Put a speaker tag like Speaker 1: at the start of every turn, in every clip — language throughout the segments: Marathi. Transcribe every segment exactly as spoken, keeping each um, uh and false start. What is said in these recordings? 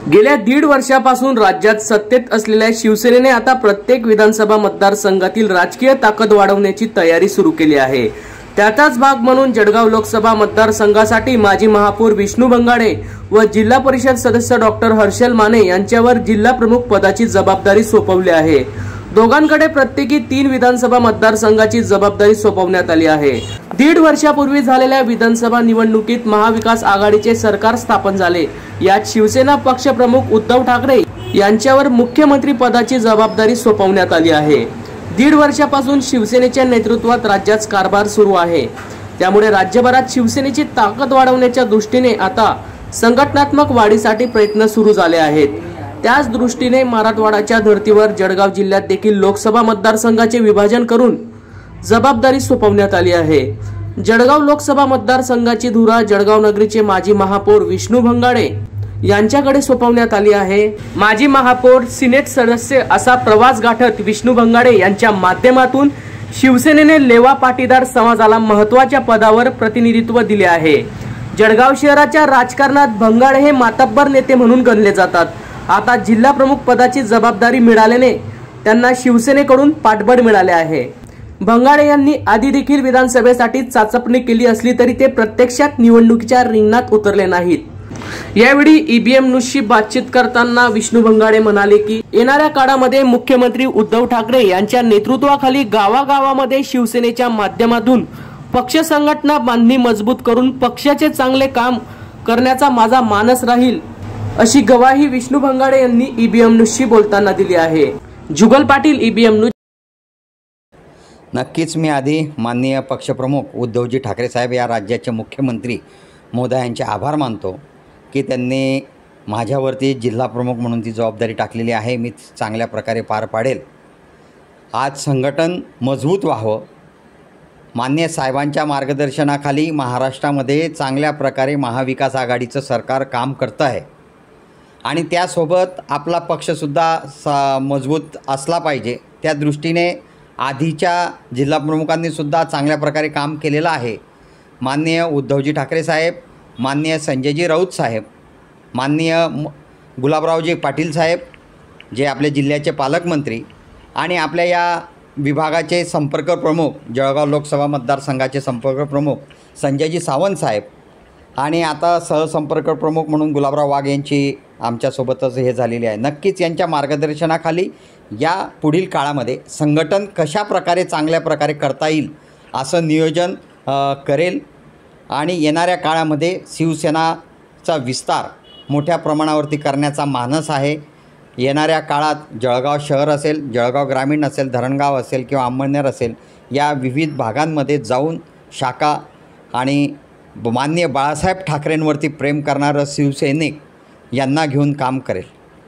Speaker 1: गेल्या दीड वर्षापासून राज्यात सत्तेत असलेल्या शिवसेनेने आता प्रत्येक विधानसभा मतदारसंघातील राजकीय ताकद वाढवण्याची तयारी सुरू केली आहे। त्याचाच भाग म्हणून जळगाव लोकसभा मतदारसंघासाठी माजी महापौर विष्णू भंगाडे व जिल्हा परिषद सदस्य डॉक्टर हर्षल माने यांच्यावर जिल्हा प्रमुख पदाची जबाबदारी सोपवली आहे। दोघांकडे प्रत्येकी तीन विधानसभा मतदारसंघाची जबाबदारी सोपवण्यात आली आहे। दीड वर्षापूर्वी झालेल्या विधानसभा निवडणुकीत महाविकास आघाडीचे सरकार स्थापन झाले। यात शिवसेना पक्षप्रमुख उद्धव ठाकरे यांच्यावर मुख्यमंत्री पदाची जबाबदारी सोपवण्यात आली आहे। दीड वर्षापासून शिवसेनेच्या नेतृत्वात राज्यात कारभार सुरू आहे। त्यामुळे राज्यभरात शिवसेनेची ताकद वाढवण्याच्या दृष्टीने आता संघटनात्मक वाढीसाठी प्रयत्न सुरू झाले आहेत। त्याच दृष्टीने मराठवाड्याच्या धर्तीवर जळगाव जिल्ह्यात देखील लोकसभा मतदारसंघाचे विभाजन करून जबाबदारी सोपवण्यात आली आहे। जळगाव लोकसभा मतदारसंघाची धुरा जळगाव नगरीचे माजी महापौर विष्णू भंगाडे यांच्याकडे सोपवण्यात आली आहे। माजी महापौर सिनेट सदस्य असा प्रवास गाठत विष्णू भंगाडे यांच्या माध्यमातून शिवसेनेने लेवा पाटीदार समाजाला महत्त्वाच्या पदावर प्रतिनिधित्व दिले आहे। जळगाव शहराच्या राजकारणात भंगाडे हे मातब्बर नेते म्हणून गणले जातात। आता जिल्हा प्रमुख पदाची जबाबदारी मिळाल्याने त्यांना शिवसेनेकडून पाठबळ मिळाले आहे। भंगाडे यांनी आधी देखील विधानसभेसाठी चाचपणी केली असली तरी ते प्रत्यक्षात निवडणुकीच्या रिंगणात उतरले नाहीत। यावेळी ईबीएम न्यूजशी बातचीत करताना विष्णू भंगाडे म्हणाले की येणाऱ्या काळामध्ये मुख्यमंत्री उद्धव ठाकरे यांच्या नेतृत्वाखाली गावागावामध्ये शिवसेनेच्या माध्यमातून पक्ष संघटना बांधणी मजबूत करून पक्षाचे चांगले काम करण्याचा माझा मानस राहील, अशी ग्वाही विष्णू भंगाडे यांनी ईबीएम न्यूजशी बोलताना दिली आहे। Jugal Patil, EBM news.
Speaker 2: नक्कीच मी आधी माननीय पक्षप्रमुख उद्धवजी ठाकरे साहेब या राज्याचे मुख्यमंत्री महोदयांचे आभार मानतो की त्यांनी माझ्यावरती जिल्हा प्रमुख म्हणून ती जबाबदारी टाकलेली आहे। मी चांगल्या प्रकारे पार पाडेल। आज संघटन मजबूत व्हावं, माननीय साहेबांच्या मार्गदर्शनाखाली महाराष्ट्रामध्ये चांगल्या प्रकारे महाविकास आघाडीचं सरकार काम करतं आहे आणि त्यासोबत आपला पक्षसुद्धा सा मजबूत असला पाहिजे। त्या दृष्टीने आधीच्या जिल्हाप्रमुखांनीसुद्धा चांगल्या प्रकारे काम केलेलं आहे। माननीय उद्धवजी ठाकरे साहेब, माननीय संजयजी राऊत साहेब, माननीय गुलाबरावजी पाटील साहेब जे आपल्या जिल्ह्याचे पालकमंत्री आणि आपल्या या विभागाचे संपर्क प्रमुख जळगाव लोकसभा मतदारसंघाचे संपर्क प्रमुख संजयजी सावंत साहेब आणि आता सहसंपर्क प्रमुख म्हणून गुलाबराव वाघ यांची आमच्यासोबतच हे झालेली आहे। नक्कीच यांच्या मार्गदर्शनाखाली या पुढील काळामध्ये संघटन कशा प्रकारे चांगल्या प्रकारे करता येईल असं नियोजन करेल आणि येणाऱ्या काळामध्ये शिवसेनाचा विस्तार मोठ्या प्रमाणावरती करण्याचा मानस आहे। येणाऱ्या काळात जळगाव शहर असेल, जळगाव ग्रामीण असेल, धरणगाव असेल किंवा अंमळनेर असेल, या विविध भागांमध्ये जाऊन शाखा आणि माननीय बाळासाहेब ठाकरेंवरती प्रेम करणारं शिवसैनिक यांना घेऊन काम करेल।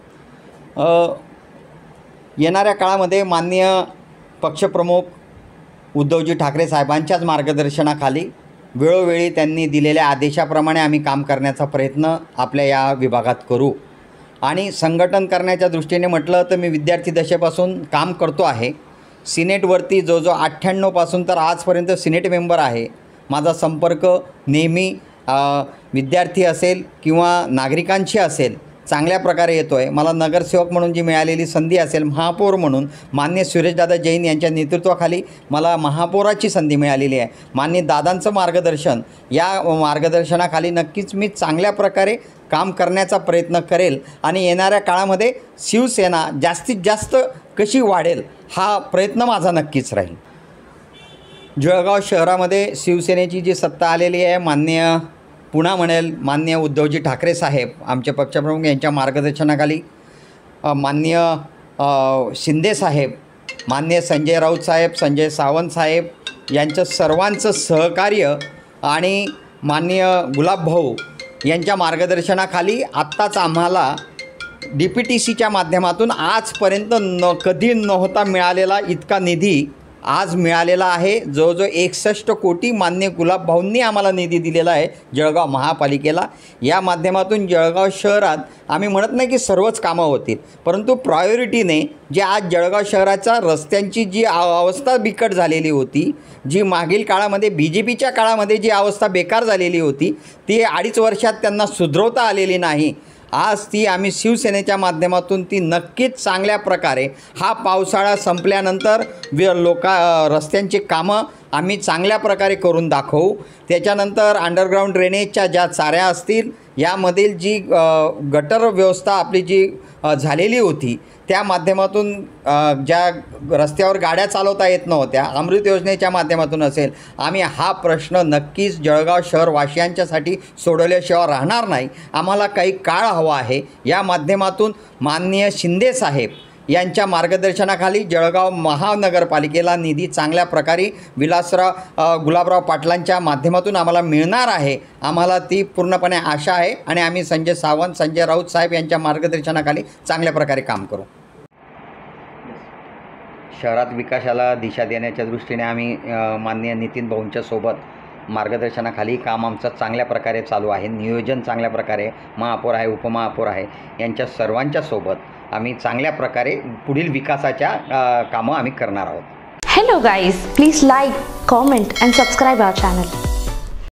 Speaker 2: येणाऱ्या काळामध्ये माननीय पक्षप्रमुख उद्धवजी ठाकरे साहेबांच्याच मार्गदर्शनाखाली वेळोवेळी त्यांनी दिलेल्या आदेशाप्रमाणे आम्ही काम करण्याचा प्रयत्न आपल्या या विभागात करू आणि संघटन करण्याच्या दृष्टीने म्हटलं तर मी विद्यार्थी दशेपासून काम करतो आहे। सिनेटवरती जो जो अठ्ठ्याण्णवपासून तर आजपर्यंत सिनेट मेंबर आहे। माझा संपर्क नेहमी विद्यार्थी असेल किंवा नागरिकांशी असेल चांगल्या प्रकारे येतो आहे। मला नगरसेवक म्हणून जी मिळालेली संधी असेल, महापौर म्हणून माननीय सुरेशदादा जैन यांच्या नेतृत्वाखाली मला महापौराची संधी मिळालेली आहे। माननीय दादांचं मार्गदर्शन, या मार्गदर्शनाखाली नक्कीच मी चांगल्या प्रकारे काम करण्याचा प्रयत्न करेल आणि येणाऱ्या काळामध्ये शिवसेना जास्तीत जास्त कशी वाढेल हा प्रयत्न माझा नक्कीच राहील। जळगाव शहरामध्ये शिवसेनेची जी सत्ता आलेली आहे, माननीय पुन्हा म्हणेल माननीय उद्धवजी ठाकरे साहेब आमचे पक्षप्रमुख यांच्या मार्गदर्शनाखाली, माननीय शिंदे साहेब, माननीय संजय राऊत साहेब, संजय सावंत साहेब यांचं सर्वांचं सहकार्य आणि माननीय गुलाबभाऊ यांच्या मार्गदर्शनाखाली आत्ताच आम्हाला डी पी टी सीच्या माध्यमातून आजपर्यंत न कधी नव्हता मिळालेला इतका निधी आज मिळालेला आहे। जो जो एकसष्ट कोटी माननीय गुलाबभाऊंनी आम्हाला निधी दिलेला आहे जळगाव महापालिकेला। या माध्यमातून जळगाव शहरात आम्ही म्हणत नाही की सर्वच कामं होतील, परंतु प्रायोरिटीने जे आज जळगाव शहराच्या रस्त्यांची जी अवस्था बिकट झालेली होती, जी मागील काळामध्ये बी जे पीच्या काळामध्ये जी अवस्था बेकार झालेली होती, ती अडीच वर्षात त्यांना सुधरवता आलेली नाही आज ती आम्ही शिवसेनेच्या माध्यमातून ती नक्कीच चांगल्या प्रकारे हा पावसाळा संपल्यानंतर वि लोका रस्त्यांची कामं आम्ही चांगल्या प्रकारे करून दाखवू। त्याच्यानंतर अंडरग्राऊंड ड्रेनेजच्या ज्या चाऱ्या असतील, यामधील जी गटर व्यवस्था आपली जी झालेली होती त्या माध्यमातून ज्या रस्त्यावर गाड्या चालवता येत नव्हत्या, अमृत योजनेच्या माध्यमातून असेल, आम्ही हा प्रश्न नक्कीच जळगाव शहरवासियांच्यासाठी सोडवल्याशिवाय राहणार नाही। आम्हाला काही काळ हवा आहे। या माध्यमातून माननीय शिंदे साहेब यांच्या मार्गदर्शनाखाली जळगाव महानगरपालिकेला निधी चांगल्या प्रकारे विलासराव गुलाबराव पाटलांच्या माध्यमातून आम्हाला मिळणार आहे। आम्हाला ती पूर्णपणे आशा आहे आणि आम्ही संजय सावंत, संजय राऊत साहेब यांच्या मार्गदर्शनाखाली चांगल्या प्रकारे काम करू। शहरात विकासाला दिशा देण्याच्या दृष्टीने आम्ही माननीय नितीन भाऊंच्या सोबत मार्गदर्शनाखाली काम आमचं चांगल्या प्रकारे चालू आहे। नियोजन चांगल्या प्रकारे, महापौर आहे, उपमहापौर आहे, यांच्या सर्वांच्या सोबत आम्ही चांगल्या प्रकारे पुढील विकासाच्या कामं आम्ही करणार आहोत।
Speaker 3: Hello guys, please like, comment and subscribe our channel.